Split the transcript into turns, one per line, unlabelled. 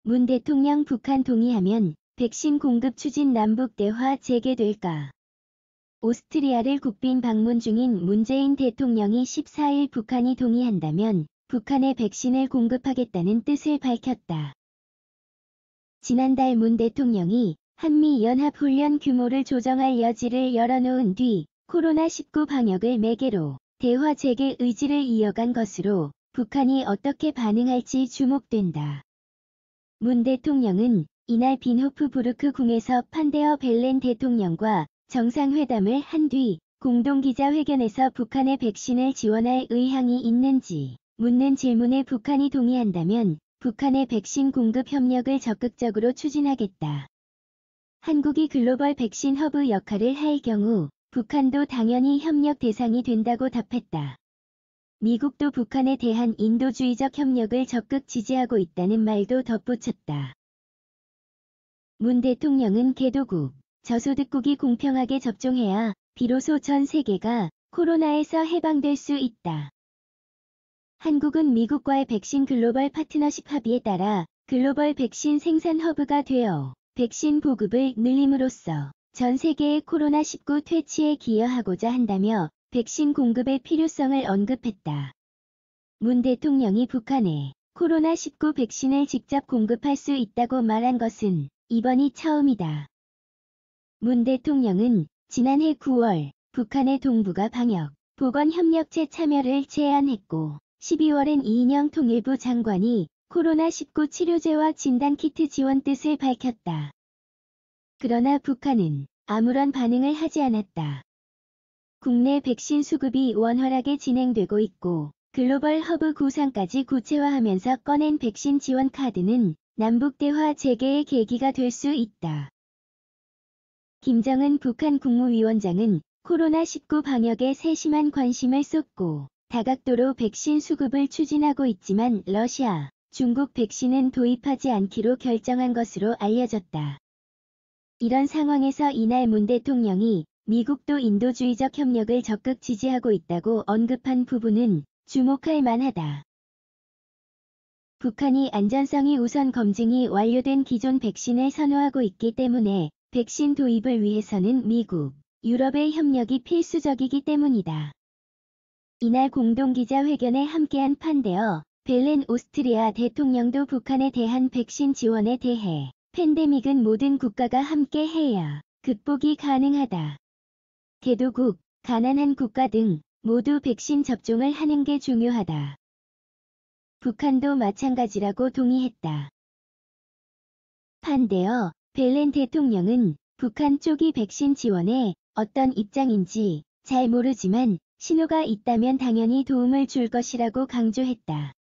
문 대통령 북한 동의하면 백신 공급 추진 남북 대화 재개될까? 오스트리아를 국빈 방문 중인 문재인 대통령이 14일 북한이 동의한다면 북한에 백신을 공급하겠다는 뜻을 밝혔다. 지난달 문 대통령이 한미연합훈련 규모를 조정할 여지를 열어놓은 뒤 코로나19 방역을 매개로 대화 재개 의지를 이어간 것으로 북한이 어떻게 반응할지 주목된다. 문 대통령은 이날 빈호프부르크 궁에서 판데어 벨렌 대통령과 정상회담을 한 뒤 공동기자회견에서 북한의 백신을 지원할 의향이 있는지 묻는 질문에 북한이 동의한다면 북한의 백신 공급 협력을 적극적으로 추진하겠다. 한국이 글로벌 백신 허브 역할을 할 경우 북한도 당연히 협력 대상이 된다고 답했다. 미국도 북한에 대한 인도주의적 협력을 적극 지지하고 있다는 말도 덧붙였다. 문 대통령은 개도국, 저소득국이 공평하게 접종해야 비로소 전 세계가 코로나에서 해방될 수 있다. 한국은 미국과의 백신 글로벌 파트너십 합의에 따라 글로벌 백신 생산 허브가 되어 백신 보급을 늘림으로써 전 세계의 코로나19 퇴치에 기여하고자 한다며 백신 공급의 필요성을 언급했다. 문 대통령이 북한에 코로나19 백신을 직접 공급할 수 있다고 말한 것은 이번이 처음이다. 문 대통령은 지난해 9월 북한의 동북아 방역, 보건협력체 참여를 제안했고 12월엔 이인영 통일부 장관이 코로나19 치료제와 진단키트 지원 뜻을 밝혔다. 그러나 북한은 아무런 반응을 하지 않았다. 국내 백신 수급이 원활하게 진행되고 있고 글로벌 허브 구상까지 구체화하면서 꺼낸 백신 지원 카드는 남북 대화 재개의 계기가 될 수 있다. 김정은 북한 국무위원장은 코로나19 방역에 세심한 관심을 쏟고 다각도로 백신 수급을 추진하고 있지만 러시아, 중국 백신은 도입하지 않기로 결정한 것으로 알려졌다. 이런 상황에서 이날 문 대통령이 미국도 인도주의적 협력을 적극 지지하고 있다고 언급한 부분은 주목할 만하다. 북한이 안전성이 우선 검증이 완료된 기존 백신을 선호하고 있기 때문에 백신 도입을 위해서는 미국, 유럽의 협력이 필수적이기 때문이다. 이날 공동기자회견에 함께한 판데어 벨렌 오스트리아 대통령도 북한에 대한 백신 지원에 대해 팬데믹은 모든 국가가 함께 해야 극복이 가능하다. 개도국, 가난한 국가 등 모두 백신 접종을 하는 게 중요하다. 북한도 마찬가지라고 동의했다. 판데어 벨렌 대통령은 북한 쪽이 백신 지원에 어떤 입장인지 잘 모르지만 신호가 있다면 당연히 도움을 줄 것이라고 강조했다.